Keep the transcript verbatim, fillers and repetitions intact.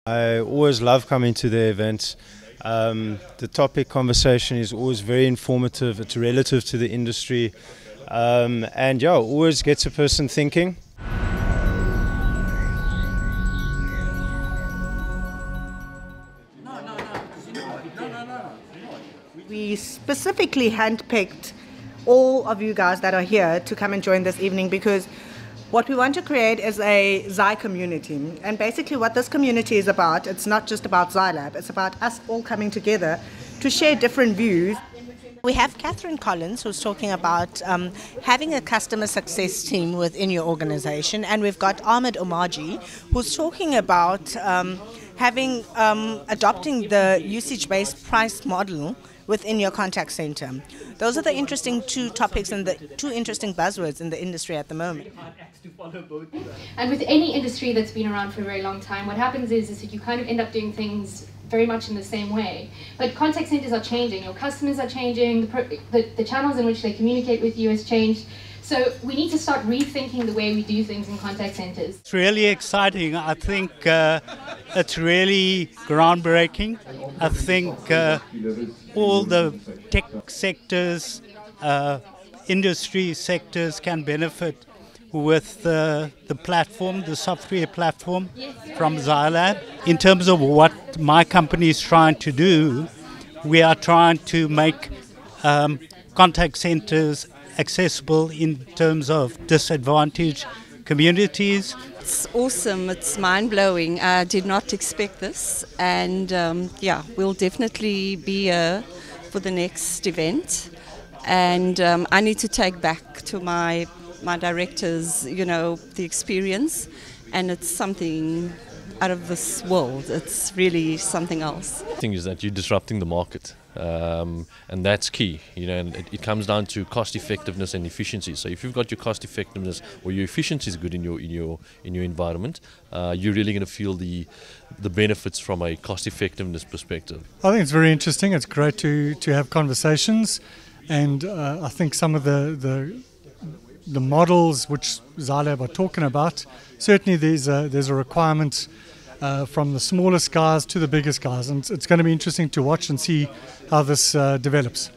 I always love coming to the events. Um, the topic conversation is always very informative. It's relative to the industry, um, and yeah, always gets a person thinking. We specifically handpicked all of you guys that are here to come and join this evening because what we want to create is a Xi community. And basically what this community is about, it's not just about Xilab, it's about us all coming together to share different views. We have Catherine Collins who's talking about um, having a customer success team within your organization, and we've got Ahmed Omaji who's talking about um, having um, adopting the usage-based price model within your contact center. Those are the interesting two topics and the two interesting buzzwords in the industry at the moment. And with any industry that's been around for a very long time, what happens is, is that you kind of end up doing things very much in the same way. But contact centers are changing, your customers are changing, the, pro the, the channels in which they communicate with you has changed. So we need to start rethinking the way we do things in contact centers. It's really exciting. I think uh, it's really groundbreaking. I think uh, all the tech sectors, uh, industry sectors can benefit with uh, the platform, the software platform from Xilab. In terms of what my company is trying to do, we are trying to make um, contact centers accessible in terms of disadvantaged communities. It's awesome, it's mind-blowing. I did not expect this, and um, yeah, we'll definitely be here for the next event. And um, I need to take back to my my directors, you know, the experience, and it's something out of this world. It's really something else. The thing is that you're disrupting the market, um, and that's key. You know, and it, it comes down to cost effectiveness and efficiency. So if you've got your cost effectiveness or your efficiency is good in your in your in your environment, uh, you're really going to feel the the benefits from a cost effectiveness perspective. I think it's very interesting. It's great to to have conversations, and uh, I think some of the the the models which Xilab are talking about, certainly there's a, there's a requirement uh, from the smallest guys to the biggest guys, and it's, it's going to be interesting to watch and see how this uh, develops.